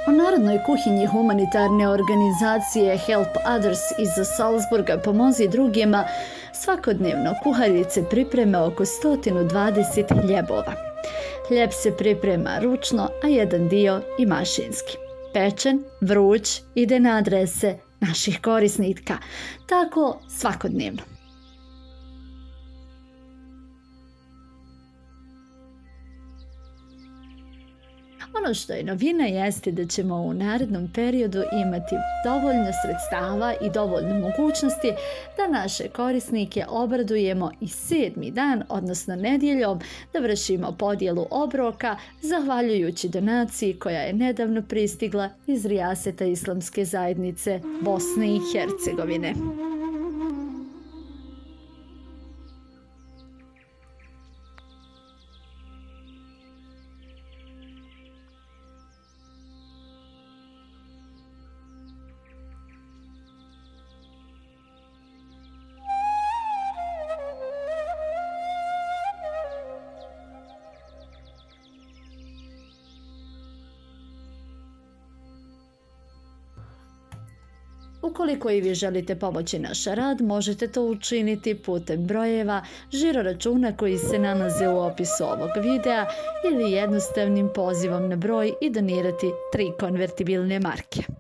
O narodnoj kuhinji humanitarne organizacije Help Others iz Salzburga Pomozi drugima svakodnevno kuharice pripreme oko 120 hljebova. Hljeb se priprema ručno, a jedan dio i mašinski. Pečen, vruć, ide na adrese naših korisnika. Tako svakodnevno. Ono što je novina jeste da ćemo u narednom periodu imati dovoljno sredstava i dovoljno mogućnosti da naše korisnike obradujemo i 7. dan, odnosno nedjeljom, da vršimo podjelu obroka zahvaljujući donaciji koja je nedavno pristigla iz Rijaseta Islamske zajednice Bosne i Hercegovine. Ukoliko i vi želite pomoći naš rad, možete to učiniti putem brojeva, žiroračuna koji se nalaze u opisu ovog videa ili jednostavnim pozivom na broj i donirati 3 konvertibilne marke.